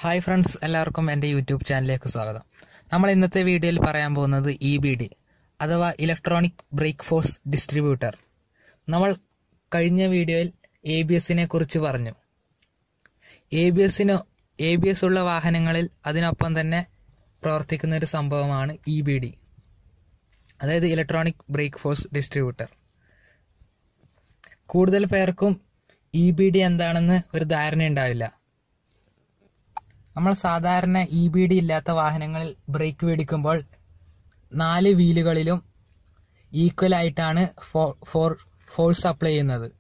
Hi friends, എല്ലാവർക്കും എൻ്റെ YouTube ചാനലിലേക്ക് സ്വാഗതം. നമ്മൾ ഇന്നത്തെ വീഡിയോയിൽ പറയാൻ പോകുന്നത് EBD അഥവാ ഇലക്ട്രോണിക് ബ്രേക്ക് ഫോഴ്സ് ഡിസ്ട്രിബ്യൂട്ടർ. നമ്മൾ കഴിഞ്ഞ വീഡിയോയിൽ ABSനെ കുറിച്ച് പറഞ്ഞു. ABS ഉള്ള വാഹനങ്ങളിൽ അതിനൊപ്പം തന്നെ പ്രവർത്തിക്കുന്ന ഒരു സംഭവമാണ് EBD, അതായത് ഇലക്ട്രോണിക് ബ്രേക്ക് ഫോഴ്സ് ഡിസ്ട്രിബ്യൂട്ടർ. കൂടുതൽ പേർക്കും EBD എന്താണെന്ന് ഒരു ധാരണ ഉണ്ടാവില്ല. നമ്മൾ സാധാരണ EBD ഇല്ലാത്ത വാഹനങ്ങളിൽ ബ്രേക്ക് പിടിക്കുമ്പോൾ 4 വീലുകളിലും ഈക്വൽ ആയിട്ടാണ് ഫോഴ്സ് അപ്ലൈ ചെയ്യുന്നത്.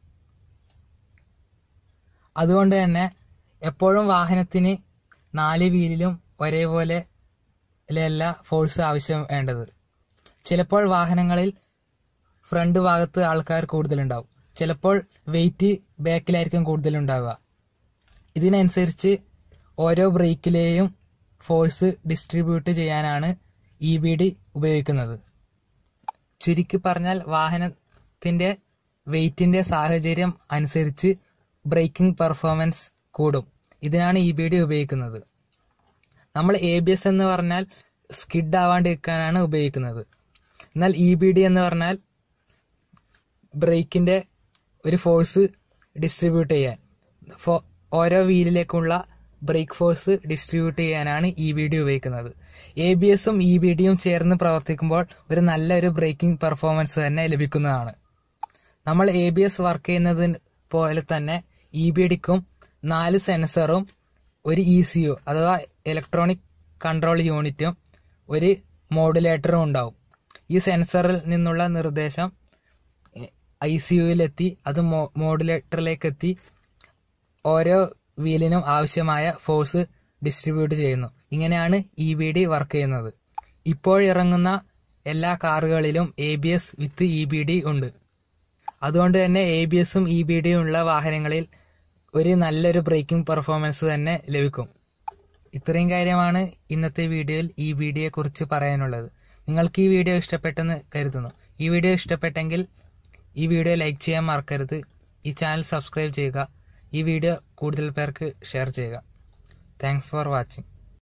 അതുകൊണ്ട് തന്നെ എപ്പോഴും വാഹനത്തിന് 4 വീലിലും ഒരേപോലെ അല്ല ഫോഴ്സ് ആവശ്യം വേണ്ടത്. ചിലപ്പോൾ വാഹനങ്ങളിൽ ഫ്രണ്ട് ഭാഗത്ത് ആൾക്കാർ കൂടുതലുണ്ടാവും, ചിലപ്പോൾ വെയിറ്റ് ബാക്കിലായിരിക്കും കൂടുതലുണ്ടാവുക. ഇതിനനുസരിച്ച് ഓരോ ബ്രേക്കിലെയും ഫോഴ്സ് ഡിസ്ട്രിബ്യൂട്ട് ചെയ്യാനാണ് EBD ഉപയോഗിക്കുന്നത്. ചുരുക്കി പറഞ്ഞാൽ വാഹനത്തിൻ്റെ വെയിറ്റിൻ്റെ സാഹചര്യം അനുസരിച്ച് ബ്രേക്കിംഗ് പെർഫോമൻസ് കൂടും. ഇതിനാണ് EBD ഉപയോഗിക്കുന്നത്. നമ്മൾ ABS എന്ന് പറഞ്ഞാൽ സ്കിഡ് ആവാണ്ടിരിക്കാനാണ് ഉപയോഗിക്കുന്നത്. എന്നാൽ EBD എന്ന് പറഞ്ഞാൽ ബ്രേക്കിൻ്റെ ഒരു ഫോഴ്സ് ഡിസ്ട്രിബ്യൂട്ട് ചെയ്യാൻ, ഓരോ വീലിലേക്കുള്ള ബ്രേക്ക് ഫോഴ്സ് ഡിസ്ട്രിബ്യൂട്ട് ചെയ്യാനാണ് EBD ഉപയോഗിക്കുന്നത്. ABSും EBDയും ചേർന്ന് പ്രവർത്തിക്കുമ്പോൾ ഒരു നല്ലൊരു ബ്രേക്കിംഗ് പെർഫോമൻസ് തന്നെ ലഭിക്കുന്നതാണ്. നമ്മൾ ABS വർക്ക് ചെയ്യുന്നതിന് പോലെ തന്നെ EBDക്കും 4 സെൻസറും ഒരു ECU അഥവാ ഇലക്ട്രോണിക് കൺട്രോൾ യൂണിറ്റും ഒരു മോഡുലേറ്ററും ഉണ്ടാവും. ഈ സെൻസറിൽ നിന്നുള്ള നിർദ്ദേശം ICUവിലെത്തി അത് മോഡുലേറ്ററിലേക്ക് എത്തി ഓരോ വീലിനും ആവശ്യമായ ഫോഴ്സ് ഡിസ്ട്രിബ്യൂട്ട് ചെയ്യുന്നു. ഇങ്ങനെയാണ് EBD വർക്ക് ചെയ്യുന്നത്. ഇപ്പോൾ ഇറങ്ങുന്ന എല്ലാ കാറുകളിലും ABS വിത്ത് EBD ഉണ്ട്. അതുകൊണ്ട് തന്നെ ABSും EBDയും ഉള്ള വാഹനങ്ങളിൽ ഒരു നല്ലൊരു ബ്രേക്കിംഗ് പെർഫോമൻസ് തന്നെ ലഭിക്കും. ഇത്രയും കാര്യമാണ് ഇന്നത്തെ വീഡിയോയിൽ EBDയെ കുറിച്ച് പറയാനുള്ളത്. നിങ്ങൾക്ക് ഈ വീഡിയോ ഇഷ്ടപ്പെട്ടെന്ന് കരുതുന്നു. ഈ വീഡിയോ ഇഷ്ടപ്പെട്ടെങ്കിൽ ഈ വീഡിയോ ലൈക്ക് ചെയ്യാൻ മറക്കരുത്. ഈ ചാനൽ സബ്സ്ക്രൈബ് ചെയ്യുക. ഈ വീഡിയോ കൂടുതൽ പേർക്ക് ഷെയർ ചെയ്യുക. Thanks for watching.